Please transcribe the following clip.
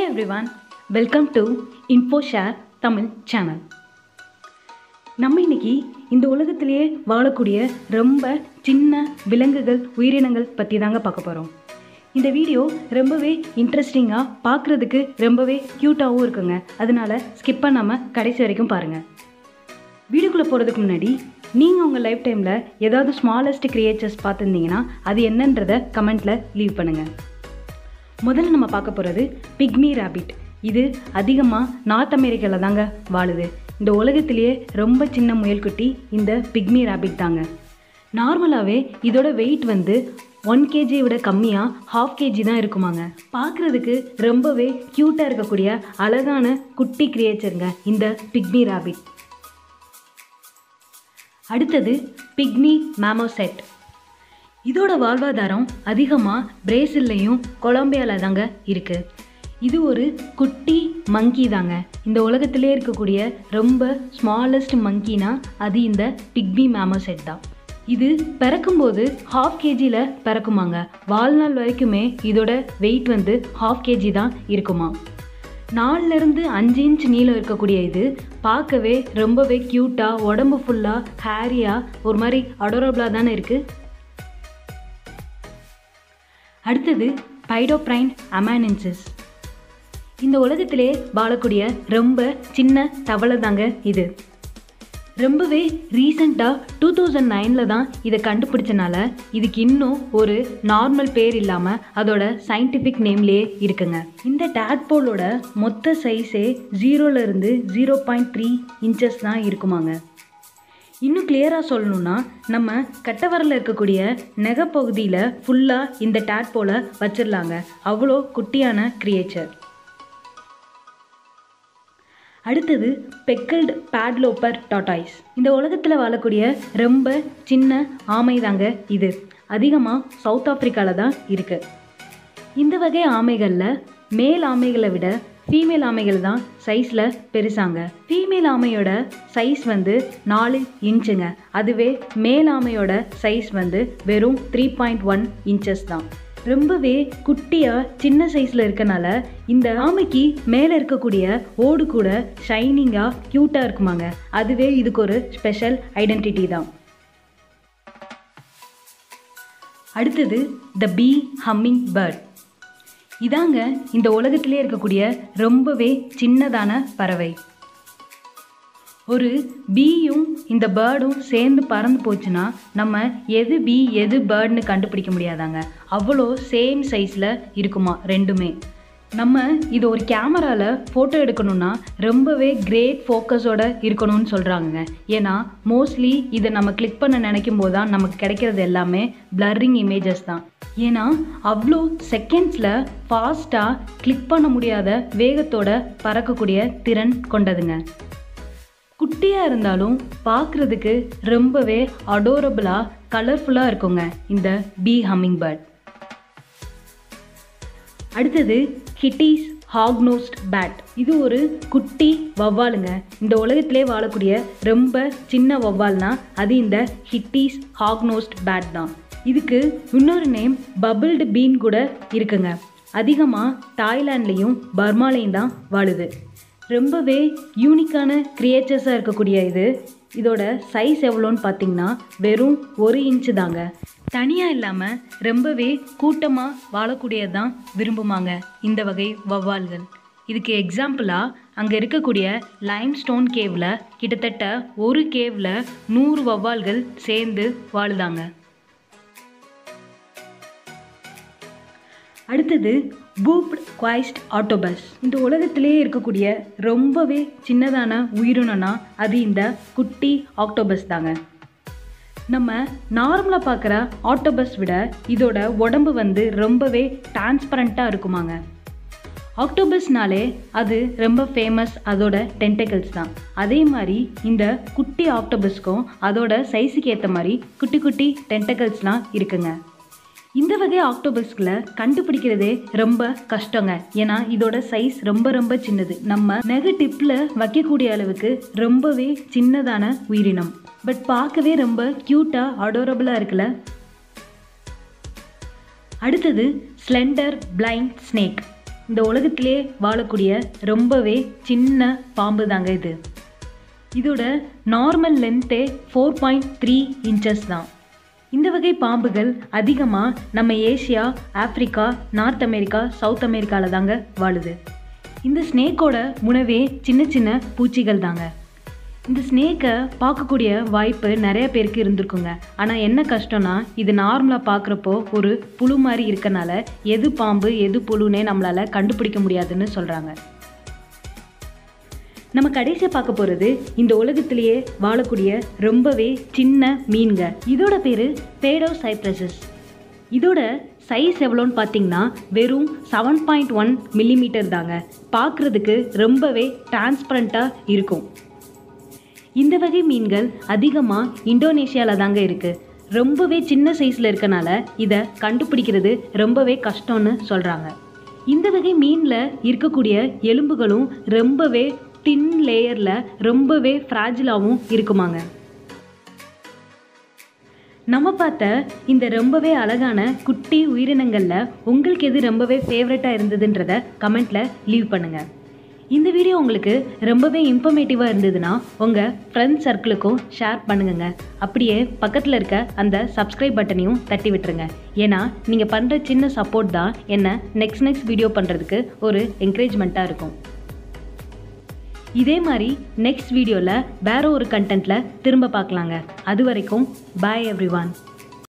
everyone, welcome to InfoShare Tamil channel. நம்ம இன்னைக்கு இந்த உலகத்திலேயே வாழக்கூடிய ரொம்ப சின்ன விலங்குகள் உயிரினங்கள் பற்றி தாங்க பார்க்க போகிறோம். இந்த வீடியோ ரொம்பவே இன்ட்ரெஸ்டிங்காக பார்க்குறதுக்கு ரொம்பவே க்யூட்டாகவும் இருக்குங்க. அதனால ஸ்கிப் பண்ணாமல் கடைசி வரைக்கும் பாருங்கள். வீடியோக்குள்ளே போகிறதுக்கு முன்னாடி நீங்கள் உங்கள் லைஃப் டைமில் ஏதாவது ஸ்மாலஸ்ட் கிரியேச்சர்ஸ் பார்த்துருந்தீங்கன்னா அது என்னன்றதை கமெண்ட்டில் லீவ் பண்ணுங்கள். முதல்ல நம்ம பார்க்க போகிறது பிக்மி ராபிட். இது அதிகமாக நார்த் அமெரிக்காவில் தாங்க வாழுது. இந்த உலகத்திலேயே ரொம்ப சின்ன முயல்குட்டி இந்த பிக்மி ராபிட் தாங்க. நார்மலாகவே இதோட வெயிட் 1 kg விட கம்மியாக 1/2 kg தான் இருக்குமாங்க. பார்க்குறதுக்கு ரொம்பவே க்யூட்டாக இருக்கக்கூடிய அழகான குட்டி கிரியேச்சருங்க இந்த பிக்மி ராபிட். அடுத்தது பிக்மி மாமோசெட். இதோட வாழ்வாதாரம் அதிகமாக பிரேசில்லையும் கொலம்பியாவில் தாங்க இருக்குது. இது ஒரு குட்டி மங்கி தாங்க. இந்த உலகத்திலே இருக்கக்கூடிய ரொம்ப ஸ்மாலஸ்ட் மங்கினா அது இந்த பிக்மி மாமோசெட் தான். இது பிறக்கும்போது 1/2 kg பிறக்குமாங்க. வாழ்நாள் வரைக்குமே இதோட வெயிட் 1/2 kg தான் இருக்குமா. 4 to 5 inch நீளம் இருக்கக்கூடிய இது பார்க்கவே ரொம்பவே க்யூட்டாக, உடம்பு ஃபுல்லாக ஹேரியாக ஒரு மாதிரி அடோரபிளாக தானே இருக்குது. அடுத்தது பைடோப்ரைன் அமானென்சிஸ். இந்த உலகத்திலே வாழக்கூடிய ரொம்ப சின்ன தவளை தாங்க இது. ரொம்பவே ரீசண்டாக 2009 தான் இதை கண்டுபிடிச்சனால இதுக்கு இன்னும் ஒரு நார்மல் பேர் இல்லாமல் அதோட சயின்டிஃபிக் நேம்லேயே இருக்குங்க. இந்த டேட்போலோட மொத்த சைஸே 0 to 0.3 inches தான் இருக்குமாங்க. இன்னும் கிளியராக சொல்லணுன்னா நம்ம கட்டவரில் இருக்கக்கூடிய நெகப்பகுதியில் ஃபுல்லாக இந்த டேட்போலை வச்சிடலாங்க. அவ்வளோ குட்டியான கிரியேச்சர். அடுத்தது பெக்கல்டு பேட்லோப்பர் டாட்டாய்ஸ். இந்த உலகத்தில் வாழக்கூடிய ரொம்ப சின்ன ஆமை தாங்க இது. அதிகமாக சவுத் ஆப்பிரிக்காவில் தான் இருக்குது. இந்த வகை ஆமைகளில் மேல் ஆமைகளை விட ஃபீமேல் ஆமைகள் தான் சைஸில் பெருசாங்க. Female ஆமையோட size 4 inchங்க. அதுவே மேல் ஆமையோட சைஸ் வெறும் 3.1 inches தான். ரொம்பவே குட்டியாக சின்ன சைஸில் இருக்கனால இந்த ஆமைக்கு மேலே இருக்கக்கூடிய ஓடு கூட ஷைனிங்காக க்யூட்டாக இருக்குமாங்க. அதுவே இதுக்கு ஒரு ஸ்பெஷல் ஐடென்டிட்டி தான். அடுத்தது த பீ ஹம்மிங் பேர்ட். இதாங்க இந்த உலகத்திலே இருக்கக்கூடிய ரொம்பவே சின்னதான பறவை. ஒரு பீயும் இந்த பேர்டும் சேர்ந்து பறந்து போச்சுன்னா நம்ம எது பீ எது பேர்டுன்னு கண்டுபிடிக்க முடியாதாங்க. அவ்வளோ சேம் சைஸில் இருக்குமா ரெண்டுமே. நம்ம இது ஒரு கேமராவில் ஃபோட்டோ எடுக்கணுன்னா ரொம்பவே கிரேட் ஃபோக்கஸோடு இருக்கணும்னு சொல்கிறாங்க. ஏன்னா மோஸ்ட்லி இதை நம்ம கிளிக் பண்ண நினைக்கும் போது தான் நமக்கு கிடைக்கிறது எல்லாமே பிளரிங் இமேஜஸ் தான். ஏன்னா அவ்வளோ செகண்ட்ஸில் ஃபாஸ்ட்டாக கிளிக் பண்ண முடியாத வேகத்தோட பறக்கக்கூடிய திறன் கொண்டதுங்க. குட்டியாக இருந்தாலும் பார்க்குறதுக்கு ரொம்பவே அடோரபிளாக கலர்ஃபுல்லாக இருக்குங்க இந்த பீ ஹம்மிங் பேர்ட். அடுத்தது கிட்டீஸ் ஹாக்னோஸ்ட் பேட். இது ஒரு குட்டி வவ்வாலுங்க. இந்த உலகத்திலே வாழக்கூடிய ரொம்ப சின்ன வவ்வால்னா அது இந்த கிட்டீஸ் ஹாக்னோஸ்ட் பேட் தான். இதுக்கு இன்னொரு நேம் பபிள்டு பீன் கூட இருக்குங்க. அதிகமாக தாய்லாண்ட்லேயும் பர்மாலேயும் தான் வாழுது. ரொம்பவே யூனிக்கான கிரியேச்சர்ஸாக இருக்கக்கூடிய இதோட சைஸ் எவ்வளோன்னு பார்த்தீங்கன்னா வெறும் 1 inch தாங்க. தனியாக இல்லாமல் ரொம்பவே கூட்டமாக வாழக்கூடியது தான் விரும்புமாங்க இந்த வகை வவ்வால்கள். இதுக்கு எக்ஸாம்பிளாக அங்கே இருக்கக்கூடிய லைம்ஸ்டோன் கேவில் கிட்டத்தட்ட ஒரு கேவில் 100 வவ்வால்கள் சேர்ந்து வாழுதாங்க. அடுத்தது பூப்ட் குவைஸ்ட் ஆக்டோபஸ். இந்த உலகத்திலே இருக்கக்கூடிய ரொம்பவே சின்னதான உயிரினம்னா அது இந்த குட்டி ஆக்டோபஸ் தாங்க. நம்ம நார்மலாக பார்க்குற ஆக்டோபஸ் விட இதோட உடம்பு ரொம்பவே டிரான்ஸ்பரண்ட்டாக இருக்குமாங்க. ஆக்டோபஸ்னாலே அது ரொம்ப ஃபேமஸ் அதோட டென்டக்கிள்ஸ் தான். அதே மாதிரி இந்த குட்டி ஆக்டோபஸ்க்கும் அதோட சைஸுக்கு ஏற்ற மாதிரி குட்டி குட்டி டென்டக்கிள்ஸ்லாம் இருக்குங்க. இந்த வகை ஆக்டோபஸ்களை கண்டுபிடிக்கிறதே ரொம்ப கஷ்டங்க. ஏன்னா இதோட சைஸ் ரொம்ப ரொம்ப சின்னது. நம்ம நெக டிப்பில் வைக்கக்கூடிய அளவுக்கு ரொம்பவே சின்னதான உயிரினம். பட் பார்க்கவே ரொம்ப க்யூட்டாக அடோரபிளாக இருக்குல்ல. அடுத்தது ஸ்லெண்டர் பிளைண்ட் ஸ்னேக். இந்த உலகத்திலே வாழக்கூடிய ரொம்பவே சின்ன பாம்பு தாங்க இது. இதோட நார்மல் லென்த்தே 4.3 இன்ச்சஸ் தான். இந்த வகை பாம்புகள் அதிகமாக நம்ம Asia, Africa, North America, South அமெரிக்காவில் தாங்க வாழுது. இந்த ஸ்னேக்கோட உணவே சின்ன சின்ன பூச்சிகள் தாங்க. இந்த ஸ்னேக்கை பார்க்கக்கூடிய வாய்ப்பு நிறைய பேருக்கு இருந்திருக்குங்க. ஆனால் என்ன கஷ்டம்னா, இது நார்மலாக பார்க்குறப்போ ஒரு புழு மாதிரி இருக்கனால எது பாம்பு எது புழுன்னே நம்மளால் கண்டுபிடிக்க முடியாதுன்னு சொல்கிறாங்க. நம்ம கடைசியாக பார்க்க போகிறது இந்த உலகத்திலேயே வாழக்கூடிய ரொம்பவே சின்ன மீன்க. இதோட பேர் பேடோசைப்ரஸஸ். இதோட சைஸ் எவ்வளோன்னு பார்த்தீங்கன்னா வெறும் 7.1 மில்லிமீட்டர் தாங்க. பார்க்குறதுக்கு ரொம்பவே டிரான்ஸ்பரண்ட்டாக இருக்கும். இந்த வகை மீன்கள் அதிகமாக இந்தோனேஷியாவில் தாங்க இருக்குது. ரொம்பவே சின்ன சைஸில் இருக்கனால இதை கண்டுபிடிக்கிறது ரொம்பவே கஷ்டம்னு சொல்கிறாங்க. இந்த வகை மீனில் இருக்கக்கூடிய எலும்புகளும் ரொம்பவே தின் லேயரில் ரொம்பவே ஃப்ராஜிலாகவும் இருக்குமாங்க. நம்ம பார்த்த இந்த ரொம்பவே அழகான குட்டி உயிரினங்களில் உங்களுக்கு எது ரொம்பவே ஃபேவரட்டாக இருந்ததுன்றதை கமெண்ட்டில் லீவ் பண்ணுங்கள். இந்த வீடியோ உங்களுக்கு ரொம்பவே இன்ஃபர்மேட்டிவாக இருந்ததுன்னா உங்கள் ஃப்ரெண்ட்ஸ் சர்க்கிளுக்கும் ஷேர் பண்ணுங்க. அப்படியே பக்கத்தில் இருக்க அந்த சப்ஸ்கிரைப் பட்டனையும் தட்டி விட்டுருங்க. ஏன்னா நீங்கள் பண்ணுற சின்ன சப்போர்ட் தான் என்ன நெக்ஸ்ட் வீடியோ பண்ணுறதுக்கு ஒரு என்கரேஜ்மெண்ட்டாக இருக்கும். இதே மாதிரி நெக்ஸ்ட் வீடியோவில் வேற ஒரு கண்டென்ட்டில் திரும்ப பார்க்கலாங்க. அது வரைக்கும் பாய் எவ்ரிவான்.